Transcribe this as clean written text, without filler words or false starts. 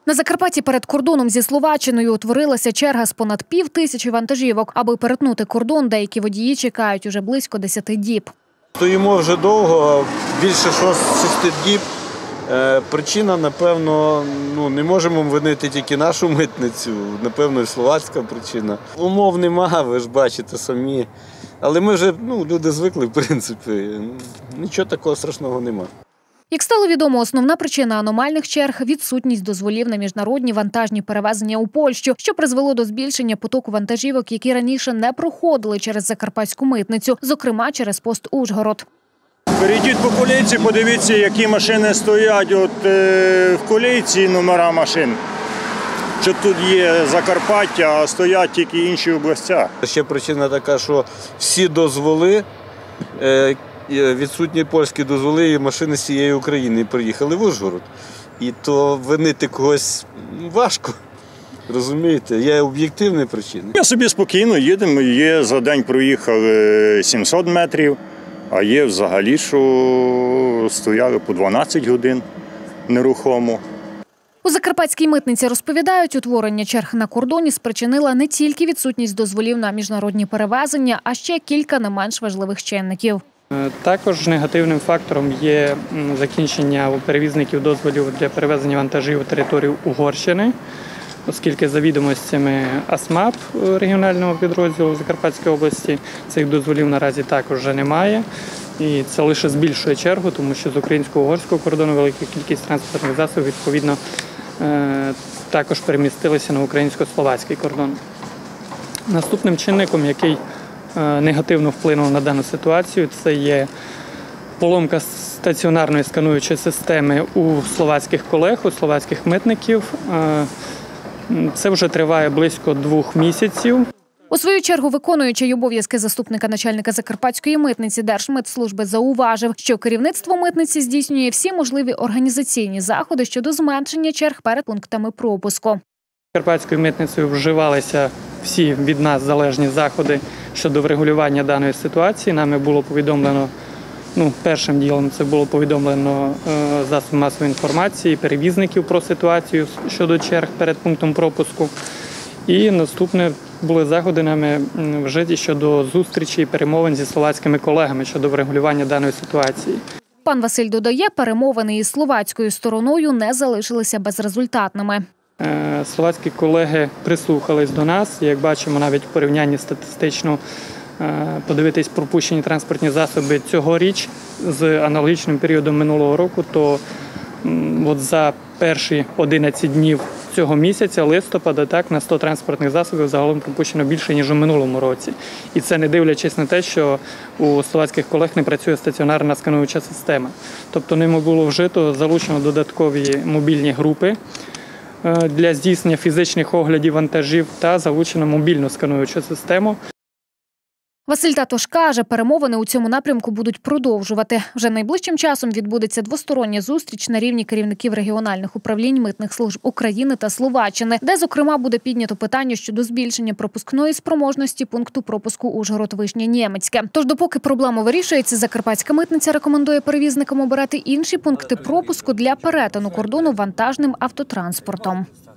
На Закарпатті перед кордоном зі Словаччиною утворилася черга з понад 5000 вантажівок. Аби перетнути кордон, деякі водії чекають уже близько 10 діб. Стоїмо вже довго, більше 6 діб. Причина, напевно, не можемо винити тільки нашу митницю, напевно, і словацька причина. Умов нема, ви ж бачите самі. Але ми вже, люди звикли, в принципі, нічого такого страшного нема. Як стало відомо, основна причина аномальних черг – відсутність дозволів на міжнародні вантажні перевезення у Польщу, що призвело до збільшення потоку вантажівок, які раніше не проходили через закарпатську митницю, зокрема через пост Ужгород. Перейдіть по колійці, подивіться, які машини стоять в колійці, номера машин. Що тут є Закарпаття, а стоять тільки інші області. Ще причина така, що всі дозволи, відсутні польські дозволи, і машини з цієї України приїхали в Ужгород. І то винити когось важко, розумієте, є об'єктивні причини. Ми собі спокійно їдемо, є за день проїхали 700 метрів, а є взагалі, що стояли по 12 годин нерухомо. У закарпатській митниці розповідають, утворення черг на кордоні спричинила не тільки відсутність дозволів на міжнародні перевезення, а ще кілька не менш важливих чинників. Також негативним фактором є закінчення у перевізників дозволів для перевезення вантажів у територію Угорщини, оскільки за відомостями АСМАП регіонального підрозділу Закарпатської області цих дозволів наразі також вже немає. І це лише збільшує чергу, тому що з українсько-угорського кордону велика кількість транспортних засобів, відповідно, також перемістилися на українсько-словацький кордон. Наступним чинником, який негативно вплинув на дану ситуацію, це є поломка стаціонарної скануючої системи у словацьких колег, у словацьких митників. Це вже триває близько 2 місяців. У свою чергу виконуючий обов'язки заступника начальника Закарпатської митниці Держмитслужби зауважив, що керівництво митниці здійснює всі можливі організаційні заходи щодо зменшення черг перед пунктами пропуску. Закарпатською митницею вживалися всі від нас залежні заходи щодо врегулювання даної ситуації. Нами було повідомлено, першим ділом це було повідомлено засобами масової інформації, перевізників про ситуацію щодо черг перед пунктом пропуску. І наступне були заходи нами вжиті щодо зустрічі і перемовин зі словацькими колегами щодо врегулювання даної ситуації. Пан Василь додає, перемовини із словацькою стороною не залишилися безрезультатними. Словацькі колеги прислухались до нас. Як бачимо, навіть в порівнянні статистично подивитись пропущені транспортні засоби цьогоріч з аналогічним періодом минулого року, то за перші 11 днів цього місяця, листопада, на 100 транспортних засобів загалом пропущено більше, ніж у минулому році. І це не дивлячись на те, що у словацьких колег не працює стаціонарна скануюча система. Тобто ними було залучено додаткові мобільні групи для здійснення фізичних оглядів вантажів та залучено мобільну скануючу систему. Василь також каже, перемовини у цьому напрямку будуть продовжувати. Вже найближчим часом відбудеться двостороння зустріч на рівні керівників регіональних управлінь митних служб України та Словаччини, де, зокрема, буде піднято питання щодо збільшення пропускної спроможності пункту пропуску Ужгород-Вишня-Нємецьке. Тож, допоки проблема вирішується, закарпатська митниця рекомендує перевізникам обирати інші пункти пропуску для перетину кордону вантажним автотранспортом.